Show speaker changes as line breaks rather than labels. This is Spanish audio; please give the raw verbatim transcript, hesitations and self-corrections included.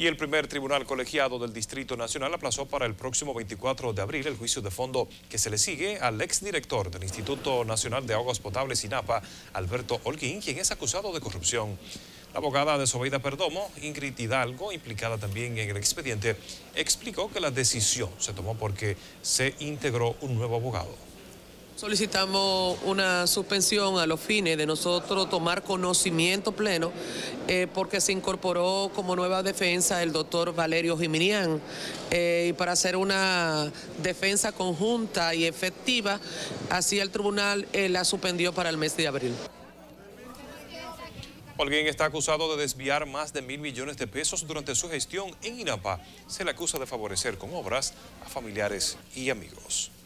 Y el primer tribunal colegiado del Distrito Nacional aplazó para el próximo veinticuatro de abril el juicio de fondo que se le sigue al exdirector del Instituto Nacional de Aguas Potables INAPA, Alberto Holguín, quien es acusado de corrupción. La abogada de Zobeida Perdomo, Ingrid Hidalgo, implicada también en el expediente, explicó que la decisión se tomó porque se integró un nuevo abogado.
Solicitamos una suspensión a los fines de nosotros tomar conocimiento pleno eh, porque se incorporó como nueva defensa el doctor Valerio Jiminián eh, y para hacer una defensa conjunta y efectiva, así el tribunal eh, la suspendió para el mes de abril.
Holguín está acusado de desviar más de mil millones de pesos durante su gestión en INAPA. Se le acusa de favorecer con obras a familiares y amigos.